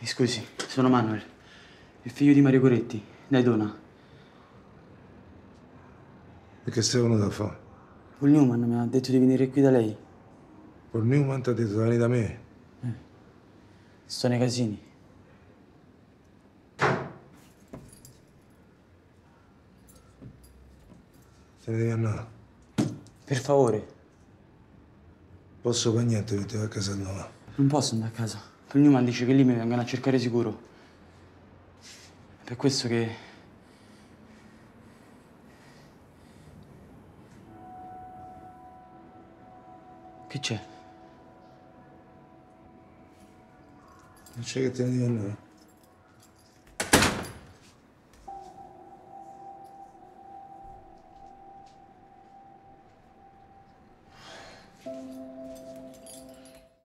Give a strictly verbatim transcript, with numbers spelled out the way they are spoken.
Mi scusi, sono Manuel, il figlio di Mario Coretti, da Idona. E che sei venuto a fare? Paul Newman mi ha detto di venire qui da lei. Paul Newman ti ha detto di venire da me. Eh. Sto nei casini. Te ne devi andare. Per favore. Posso fare niente che ti vai a casa tua. Non posso andare a casa. Paul Newman dice che lì mi vengono a cercare sicuro. È per questo che... Che c'è? Non c'è che te ne devi andare.